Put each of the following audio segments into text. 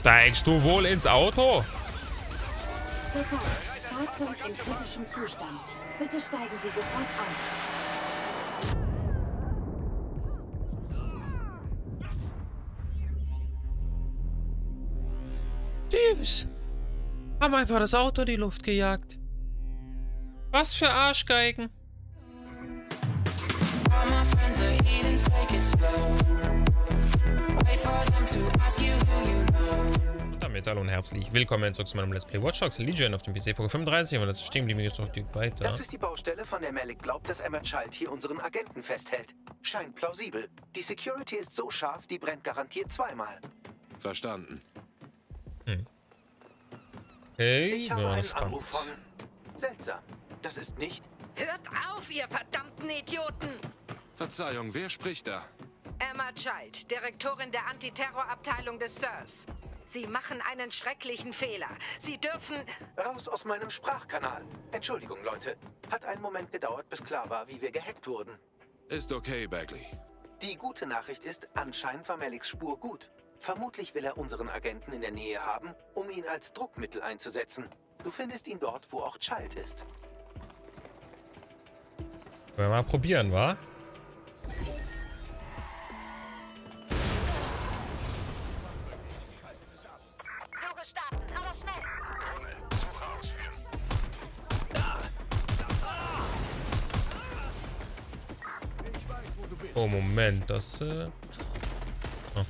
Steigst du wohl ins Auto? Fahrzeug in kritischem Zustand. Bitte steigen Sie sofort aus. Diebs. Haben einfach das Auto in die Luft gejagt. Was für Arschgeigen. Und damit hallo und herzlich willkommen zurück zu meinem Let's Play Watch Dogs Legion auf dem PC Folge 35. Und das ist stehen geblieben, zurück weiter. Das ist die Baustelle, von der Malik glaubt, dass Emma Child hier unseren Agenten festhält. Scheint plausibel. Die Security ist so scharf, die brennt garantiert zweimal. Verstanden. Hey, Ich habe ja, einen spannend. Anruf von... Seltsam. Das ist nicht... Hört auf, ihr verdammten Idioten! Verzeihung, wer spricht da? Emma Child, Direktorin der Antiterrorabteilung des SIRS. Sie machen einen schrecklichen Fehler. Sie dürfen... Raus aus meinem Sprachkanal. Entschuldigung, Leute. Hat einen Moment gedauert, bis klar war, wie wir gehackt wurden. Ist okay, Bagley. Die gute Nachricht ist, anscheinend war Maliks Spur gut. Vermutlich will er unseren Agenten in der Nähe haben, um ihn als Druckmittel einzusetzen. Du findest ihn dort, wo auch Child ist. Wollen wir mal probieren, wa? Suche starten, aber schnell. Oh, Moment, das, oh.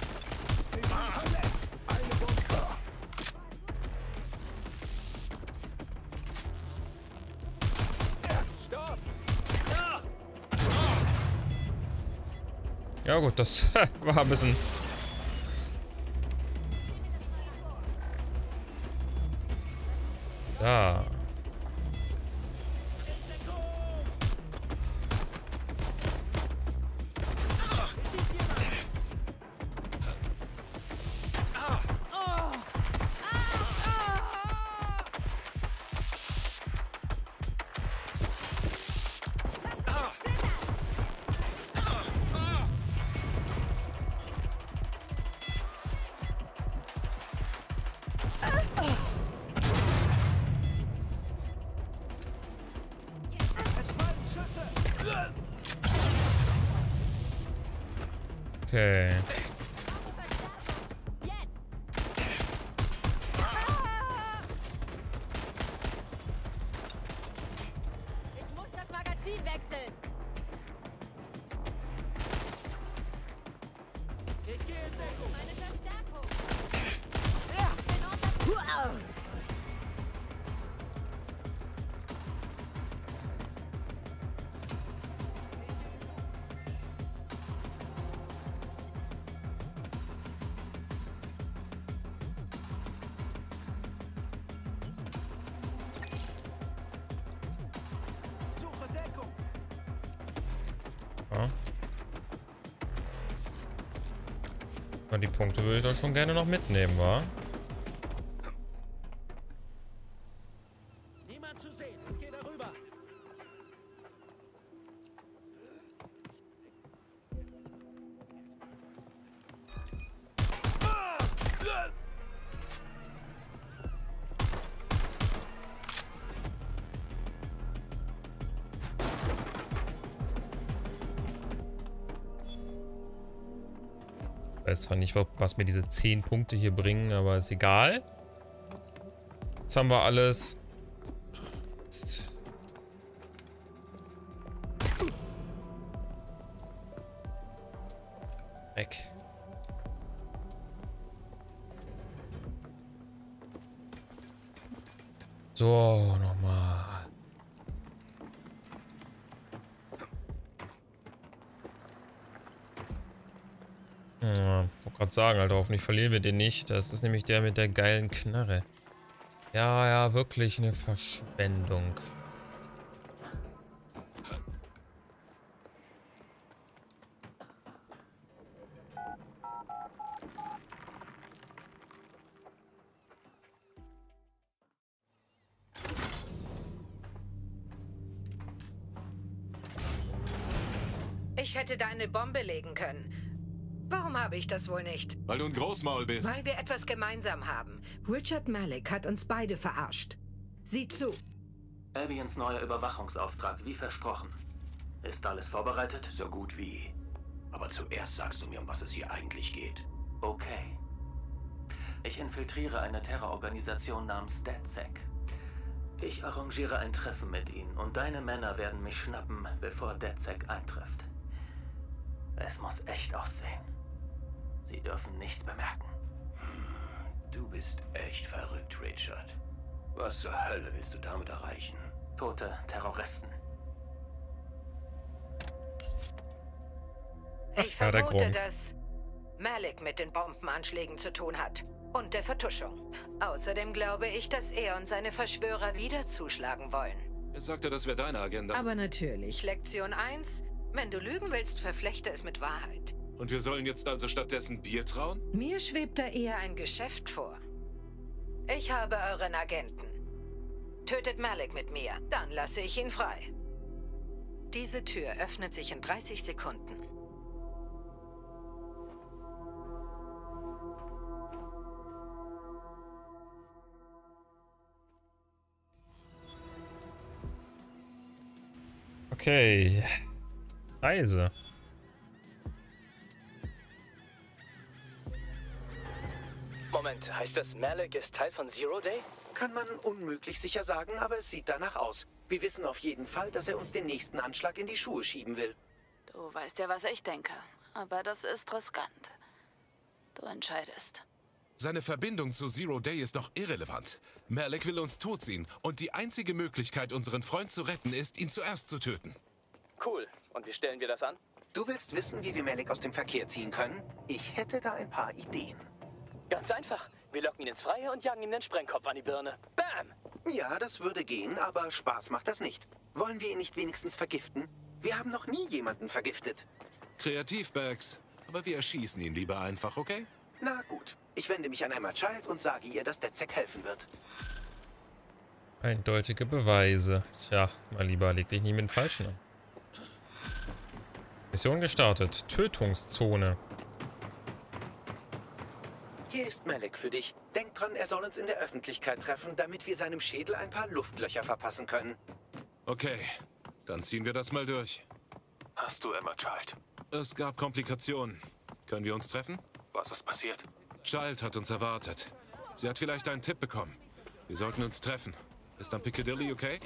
Ja gut, das war ein bisschen... Da. Okay. Ich muss das Magazin wechseln. Ich gehe in Deckung. Meine Verstärkung. Ja. Aber die Punkte würde ich doch schon gerne noch mitnehmen, wa? Niemand zu sehen. Geh darüber. Ich weiß zwar nicht, was mir diese 10 Punkte hier bringen, aber ist egal. Jetzt haben wir alles. Jetzt. Weg. So, nochmal. Ja, wollte gerade sagen, Alter, hoffentlich verlieren wir den nicht. Das ist nämlich der mit der geilen Knarre. Ja, ja, wirklich eine Verschwendung. Ich hätte da eine Bombe legen können. Warum habe ich das wohl nicht? Weil du ein Großmaul bist. Weil wir etwas gemeinsam haben. Richard Malik hat uns beide verarscht. Sieh zu. Albions neuer Überwachungsauftrag, wie versprochen. Ist alles vorbereitet? So gut wie. Aber zuerst sagst du mir, um was es hier eigentlich geht. Okay. Ich infiltriere eine Terrororganisation namens DedSec. Ich arrangiere ein Treffen mit ihnen und deine Männer werden mich schnappen, bevor DedSec eintrifft. Es muss echt aussehen. Sie dürfen nichts bemerken. Du bist echt verrückt, Richard. Was zur Hölle willst du damit erreichen? Tote Terroristen. Ich vermute, dass Malik mit den Bombenanschlägen zu tun hat. Und der Vertuschung. Außerdem glaube ich, dass er und seine Verschwörer wieder zuschlagen wollen. Er sagte, das wäre deine Agenda. Aber natürlich. Lektion 1. Wenn du lügen willst, verflechte es mit Wahrheit. Und wir sollen jetzt also stattdessen dir trauen? Mir schwebt da eher ein Geschäft vor. Ich habe euren Agenten. Tötet Malik mit mir, dann lasse ich ihn frei. Diese Tür öffnet sich in 30 Sekunden. Okay. Reise. Moment, heißt das, Malik ist Teil von Zero Day? Kann man unmöglich sicher sagen, aber es sieht danach aus. Wir wissen auf jeden Fall, dass er uns den nächsten Anschlag in die Schuhe schieben will. Du weißt ja, was ich denke. Aber das ist riskant. Du entscheidest. Seine Verbindung zu Zero Day ist doch irrelevant. Malik will uns totziehen und die einzige Möglichkeit, unseren Freund zu retten, ist, ihn zuerst zu töten. Cool. Und wie stellen wir das an? Du willst wissen, wie wir Malik aus dem Verkehr ziehen können? Ich hätte da ein paar Ideen. Ganz einfach. Wir locken ihn ins Freie und jagen ihm den Sprengkopf an die Birne. Bam! Ja, das würde gehen, aber Spaß macht das nicht. Wollen wir ihn nicht wenigstens vergiften? Wir haben noch nie jemanden vergiftet. Kreativ, Bags. Aber wir erschießen ihn lieber einfach, okay? Na gut. Ich wende mich an Emma Child und sage ihr, dass DedSec helfen wird. Eindeutige Beweise. Tja, mein Lieber, leg dich nie mit dem Falschen an. Mission gestartet. Tötungszone. Hier ist Malik für dich. Denk dran, er soll uns in der Öffentlichkeit treffen, damit wir seinem Schädel ein paar Luftlöcher verpassen können. Okay, dann ziehen wir das mal durch. Hast du Emma Child? Es gab Komplikationen. Können wir uns treffen? Was ist passiert? Child hat uns erwartet. Sie hat vielleicht einen Tipp bekommen. Wir sollten uns treffen. Ist dann Piccadilly okay?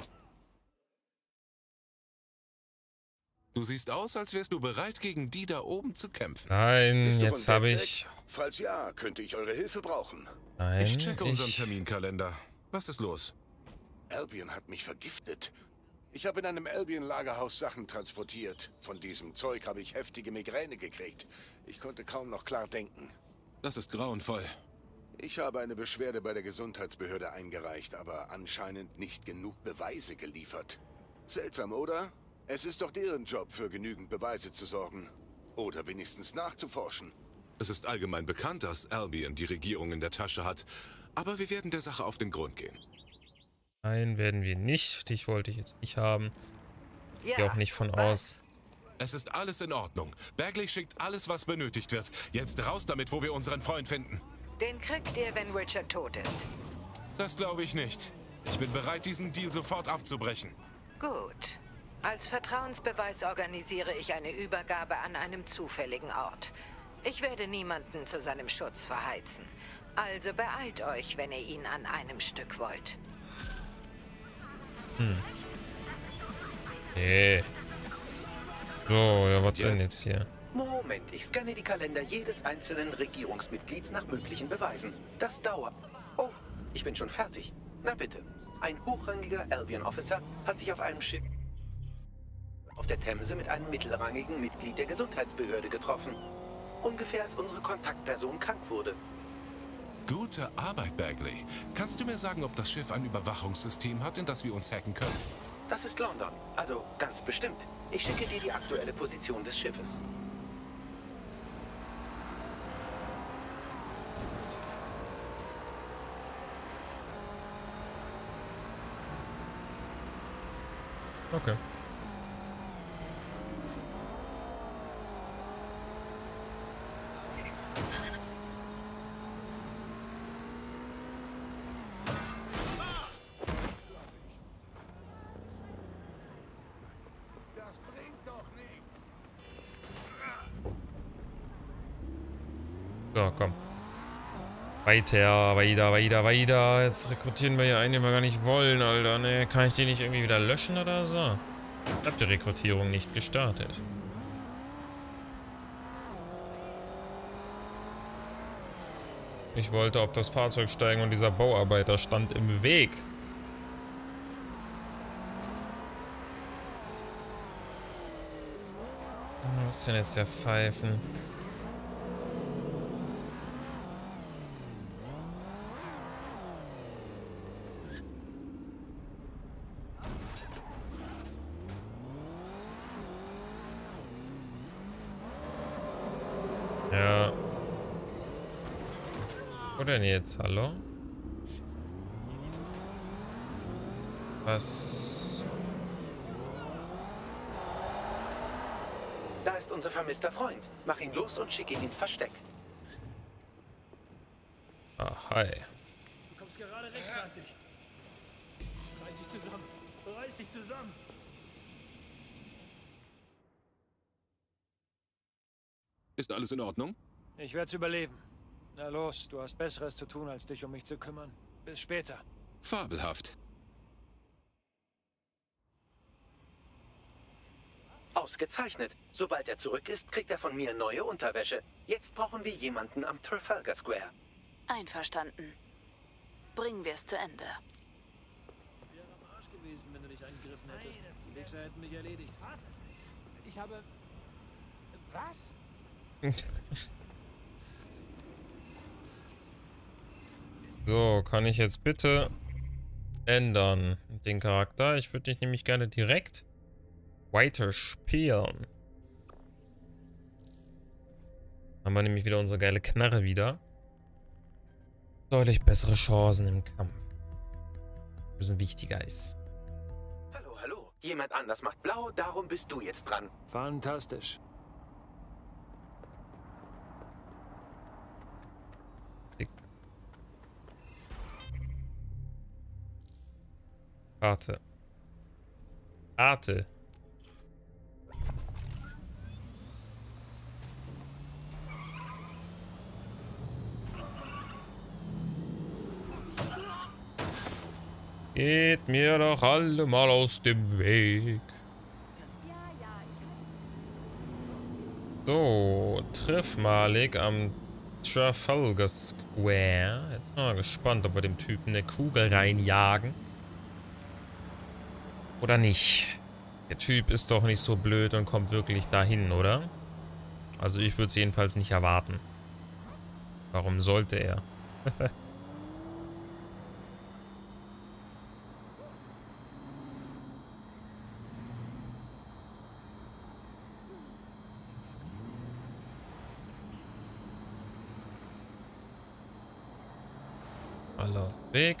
Du siehst aus, als wärst du bereit, gegen die da oben zu kämpfen. Nein, Bist du jetzt von habe DedSec? ich... Falls ja, könnte ich eure Hilfe brauchen. Nein, Ich checke unseren Terminkalender. Was ist los? Albion hat mich vergiftet. Ich habe in einem Albion-Lagerhaus Sachen transportiert. Von diesem Zeug habe ich heftige Migräne gekriegt. Ich konnte kaum noch klar denken. Das ist grauenvoll. Ich habe eine Beschwerde bei der Gesundheitsbehörde eingereicht, aber anscheinend nicht genug Beweise geliefert. Seltsam, oder? Es ist doch deren Job, für genügend Beweise zu sorgen. Oder wenigstens nachzuforschen. Es ist allgemein bekannt, dass Albion die Regierung in der Tasche hat. Aber wir werden der Sache auf den Grund gehen. Nein, werden wir nicht. Dich wollte ich jetzt nicht haben. Ja, Gehe auch nicht von aus. Es ist alles in Ordnung. Bagley schickt alles, was benötigt wird. Jetzt raus damit, wo wir unseren Freund finden. Den kriegt ihr, wenn Richard tot ist. Das glaube ich nicht. Ich bin bereit, diesen Deal sofort abzubrechen. Gut. Als Vertrauensbeweis organisiere ich eine Übergabe an einem zufälligen Ort. Ich werde niemanden zu seinem Schutz verheizen. Also beeilt euch, wenn ihr ihn an einem Stück wollt. Nee. So, ja, was denn jetzt hier? Moment, ich scanne die Kalender jedes einzelnen Regierungsmitglieds nach möglichen Beweisen. Das dauert. Oh, ich bin schon fertig. Na bitte. Ein hochrangiger Albion-Officer hat sich auf einem Schiff auf der Themse mit einem mittelrangigen Mitglied der Gesundheitsbehörde getroffen. Ungefähr als unsere Kontaktperson krank wurde. Gute Arbeit, Bagley. Kannst du mir sagen, ob das Schiff ein Überwachungssystem hat, in das wir uns hacken können? Das ist London. Also ganz bestimmt. Ich schicke dir die aktuelle Position des Schiffes. Okay. So, komm. Weiter, weiter. Jetzt rekrutieren wir hier einen, den wir gar nicht wollen, Alter. Ne, kann ich den nicht irgendwie wieder löschen oder so? Ich hab die Rekrutierung nicht gestartet. Ich wollte auf das Fahrzeug steigen und dieser Bauarbeiter stand im Weg. Was ist denn jetzt der Pfeifen? Ja. Wo denn jetzt? Hallo? Was? Da ist unser vermisster Freund. Mach ihn los und schick ihn ins Versteck. Ah, hi. Du kommst gerade rechtzeitig. Reiß dich zusammen. Reiß dich zusammen. Ist alles in Ordnung? Ich werde es überleben. Na los, du hast Besseres zu tun, als dich um mich zu kümmern. Bis später. Fabelhaft. Ausgezeichnet. Sobald er zurück ist, kriegt er von mir neue Unterwäsche. Jetzt brauchen wir jemanden am Trafalgar Square. Einverstanden. Bringen wir es zu Ende. Wäre am Arsch gewesen, wenn du dich eingegriffen hättest. Die Wichser hätten mich erledigt. Was? Ich habe... Was? So, kann ich jetzt bitte ändern den Charakter? Ich würde dich nämlich gerne direkt weiter spielen. Haben wir nämlich wieder unsere geile Knarre wieder. Deutlich bessere Chancen im Kampf. Das ist wichtiger ist. Hallo, hallo. Jemand anders macht blau, darum bist du jetzt dran. Fantastisch. Warte. Warte. Geht mir doch alle mal aus dem Weg. So, triff Malik am Trafalgar Square. Jetzt bin ich mal gespannt, ob wir dem Typen eine Kugel reinjagen. Oder nicht. Der Typ ist doch nicht so blöd und kommt wirklich dahin, oder? Also ich würde es jedenfalls nicht erwarten. Warum sollte er? Alle aus dem Weg.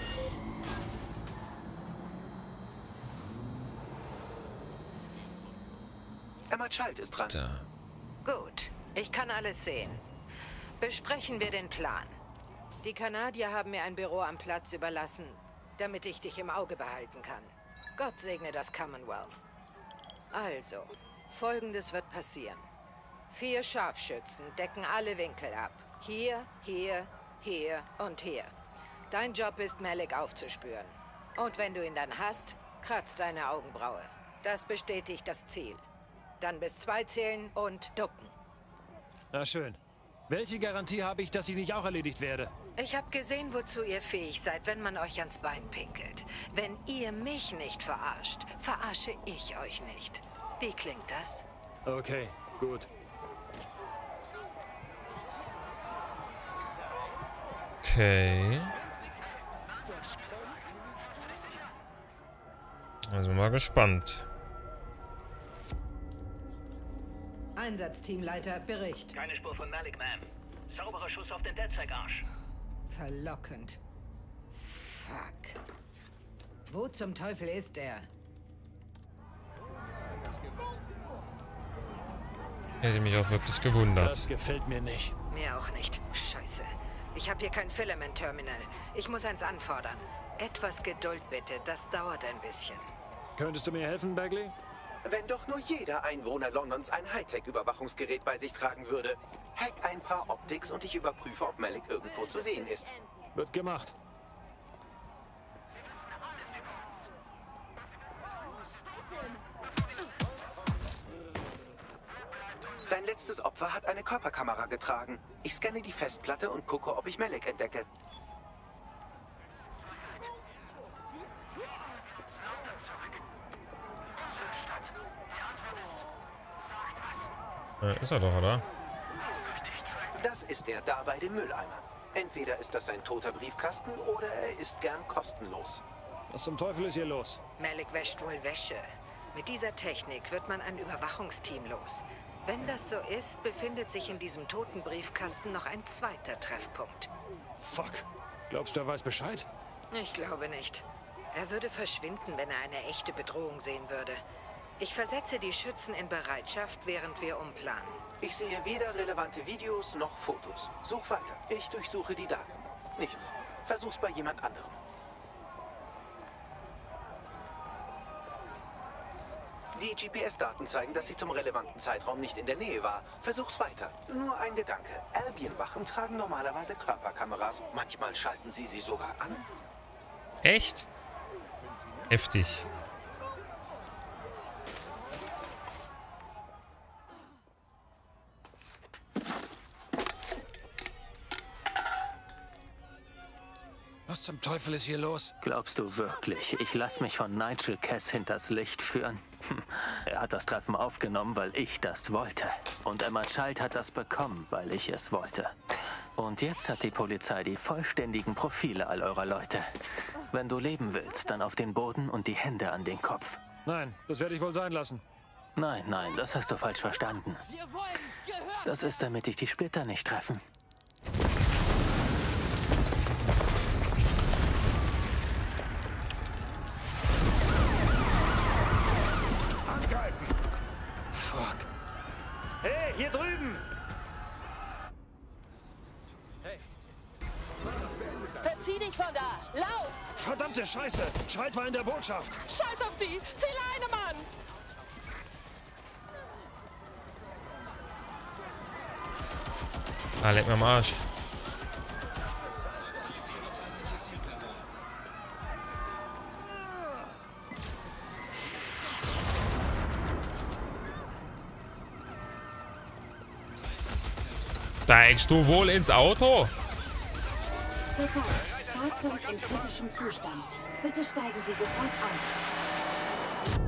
Emma Child ist dran. Da. Gut, ich kann alles sehen. Besprechen wir den Plan. Die Kanadier haben mir ein Büro am Platz überlassen, damit ich dich im Auge behalten kann. Gott segne das Commonwealth. Also, Folgendes wird passieren. 4 Scharfschützen decken alle Winkel ab. Hier, hier, hier und hier. Dein Job ist, Malik aufzuspüren. Und wenn du ihn dann hast, kratz deine Augenbraue. Das bestätigt das Ziel. Dann bis 2 zählen und ducken. Na schön. Welche Garantie habe ich, dass ich nicht auch erledigt werde? Ich habe gesehen, wozu ihr fähig seid, wenn man euch ans Bein pinkelt. Wenn ihr mich nicht verarscht, verarsche ich euch nicht. Wie klingt das? Okay, gut. Okay. Also mal gespannt. Einsatzteamleiter, Bericht. Keine Spur von Malik, Ma'am. Sauberer Schuss auf den DedSec-Arsch. Verlockend. Fuck. Wo zum Teufel ist er? Hätte mich auch wirklich gewundert. Das gefällt mir nicht. Mir auch nicht. Scheiße. Ich habe hier kein Filament-Terminal. Ich muss eins anfordern. Etwas Geduld bitte, das dauert ein bisschen. Könntest du mir helfen, Bagley? Wenn doch nur jeder Einwohner Londons ein Hightech-Überwachungsgerät bei sich tragen würde. Hack ein paar Optics und ich überprüfe, ob Malik irgendwo zu sehen ist. Wird gemacht. Dein letztes Opfer hat eine Körperkamera getragen. Ich scanne die Festplatte und gucke, ob ich Malik entdecke. Ist er doch, oder? Das ist er da bei dem Mülleimer. Entweder ist das ein toter Briefkasten oder er ist gern kostenlos. Was zum Teufel ist hier los? Malik wäscht wohl Wäsche. Mit dieser Technik wird man ein Überwachungsteam los. Wenn das so ist, befindet sich in diesem toten Briefkasten noch ein zweiter Treffpunkt. Fuck. Glaubst du, er weiß Bescheid? Ich glaube nicht. Er würde verschwinden, wenn er eine echte Bedrohung sehen würde. Ich versetze die Schützen in Bereitschaft, während wir umplanen. Ich sehe weder relevante Videos noch Fotos. Such weiter. Ich durchsuche die Daten. Nichts. Versuch's bei jemand anderem. Die GPS-Daten zeigen, dass sie zum relevanten Zeitraum nicht in der Nähe war. Versuch's weiter. Nur ein Gedanke. Albion-Wachen tragen normalerweise Körperkameras. Manchmal schalten sie sogar an. Echt? Heftig. Was zum Teufel ist hier los? Glaubst du wirklich, ich lasse mich von Nigel Cass hinters Licht führen? Er hat das Treffen aufgenommen, weil ich das wollte. Und Emma Child hat das bekommen, weil ich es wollte. Und jetzt hat die Polizei die vollständigen Profile all eurer Leute. Wenn du leben willst, dann auf den Boden und die Hände an den Kopf. Nein, das werde ich wohl sein lassen. Nein, nein, das hast du falsch verstanden. Das ist, damit dich die Splitter nicht treffen. Hey, hier drüben! Verzieh dich von da! Lauf! Verdammte Scheiße! Child war in der Botschaft! Scheiß auf sie! Zieh Leine, Mann! Ah, leck mir am Arsch. Steigst du wohl ins Auto? Bekannt. Fahrzeug in kritischem Zustand. Bitte steigen Sie sofort aus.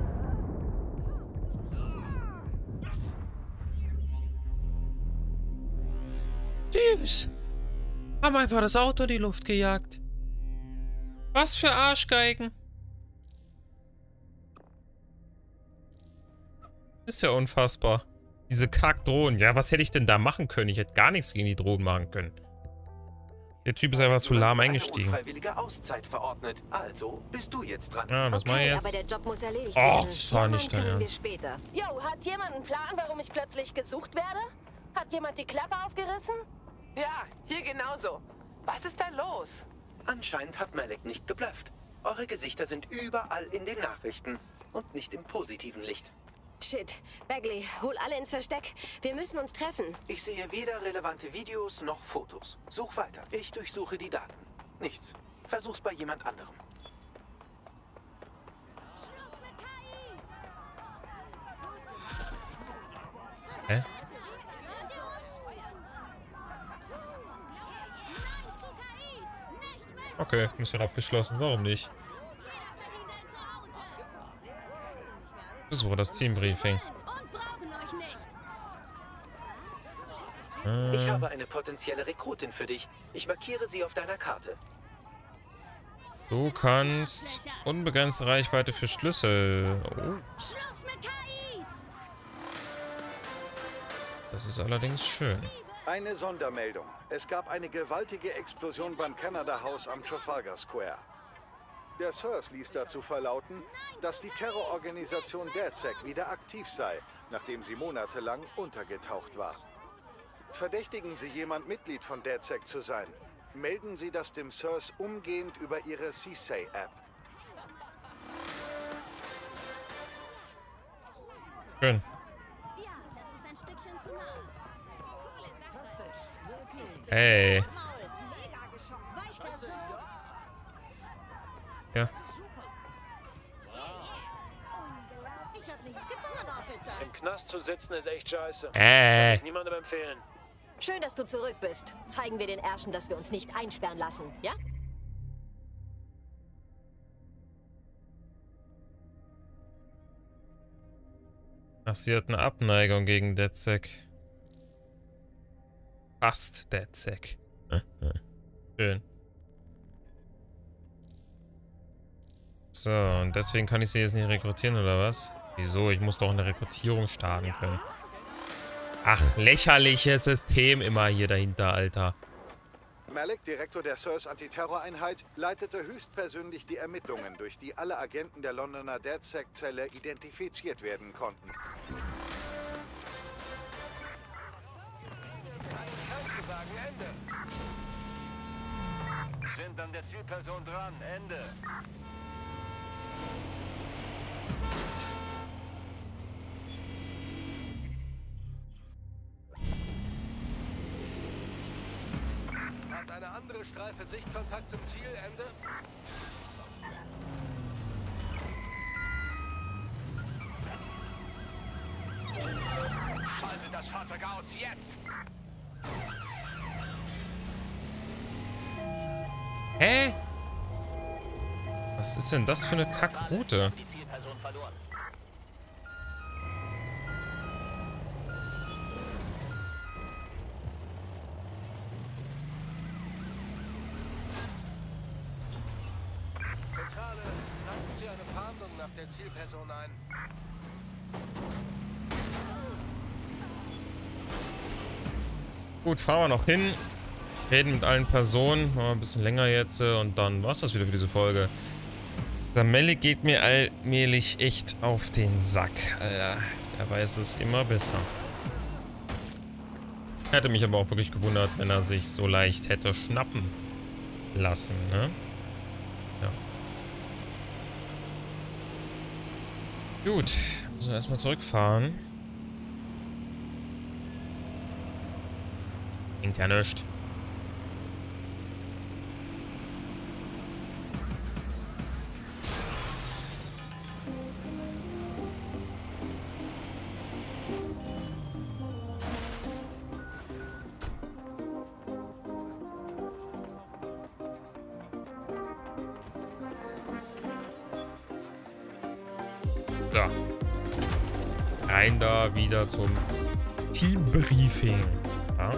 Thieves haben einfach das Auto in die Luft gejagt. Was für Arschgeigen. Ist ja unfassbar. Diese Kackdrohnen. Ja, was hätte ich denn da machen können? Ich hätte gar nichts gegen die Drohnen machen können. Der Typ ist einfach zu lahm eingestiegen. Freiwillige Auszeit verordnet. Also bist du jetzt dran. Ja, das mache ich jetzt. Aber der Job muss erledigt werden. Oh, das war nicht dein wir Ernst. später. Jo, hat jemand einen Plan, warum ich plötzlich gesucht werde? Hat jemand die Klappe aufgerissen? Ja, hier genauso. Was ist da los? Anscheinend hat Malik nicht geblufft. Eure Gesichter sind überall in den Nachrichten und nicht im positiven Licht. Shit. Bagley, hol alle ins Versteck. Wir müssen uns treffen. Ich sehe weder relevante Videos noch Fotos. Such weiter. Ich durchsuche die Daten. Nichts. Versuch's bei jemand anderem. Hä? Okay, Mission abgeschlossen. Warum nicht? Besuche das Teambriefing. Ich habe eine potenzielle Rekrutin für dich. Ich markiere sie auf deiner Karte. Du kannst unbegrenzte Reichweite für Schlüssel. Oh. Das ist allerdings schön. Eine Sondermeldung. Es gab eine gewaltige Explosion beim Canada House am Trafalgar Square. Der Source ließ dazu verlauten, dass die Terrororganisation DedSec wieder aktiv sei, nachdem sie monatelang untergetaucht war. Verdächtigen Sie jemand Mitglied von DedSec zu sein, melden Sie das dem Source umgehend über Ihre CSAY-App. Schön. Hey. Ja. Ich hab nichts getan, Officer. Im Knast zu sitzen ist echt scheiße. Kann ich niemandem empfehlen. Schön, dass du zurück bist. Zeigen wir den Ärschen, dass wir uns nicht einsperren lassen, ja? Ach, sie hat eine Abneigung gegen DedSec. Fast DedSec. Schön. So, und deswegen kann ich sie jetzt nicht rekrutieren, oder was? Wieso? Ich muss doch eine Rekrutierung starten können. Ach, lächerliches System immer hier dahinter, Alter. Malik, Direktor der SIRS Antiterroreinheit, leitete höchstpersönlich die Ermittlungen, durch die alle Agenten der Londoner DedSec-Zelle identifiziert werden konnten. Sind an der Zielperson dran. Ende. Hat eine andere Streife Sichtkontakt zum Ziel. Ende. Schalte das Fahrzeug aus. Jetzt. Hä? Was ist denn das für eine Kackroute? Zentrale, leiten Sie eine Fahndung nach der Zielperson ein. Gut, fahren wir noch hin. Reden mit allen Personen. Machen wir ein bisschen länger jetzt. Und dann war's das wieder für diese Folge. Der Malik geht mir allmählich echt auf den Sack. Alter, der weiß es immer besser. Hätte mich aber auch wirklich gewundert, wenn er sich so leicht hätte schnappen lassen, ne? Ja. Gut. Müssen wir erstmal zurückfahren. Klingt ja nichts. So. Rein da wieder zum Teambriefing. Ja?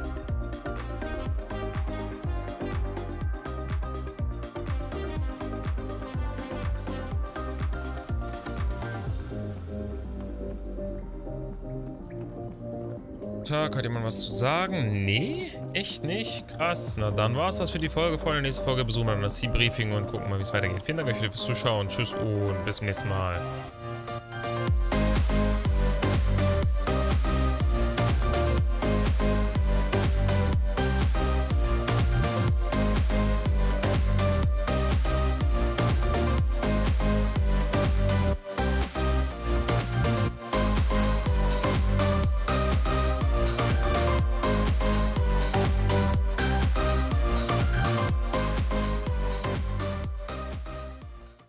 Tag, hat jemand was zu sagen? Nee, echt nicht? Krass. Na dann war's das für die Folge. Vor der nächsten Folge besuchen wir dann das Teambriefing und gucken mal, wie es weitergeht. Vielen Dank euch fürs Zuschauen. Tschüss und bis zum nächsten Mal.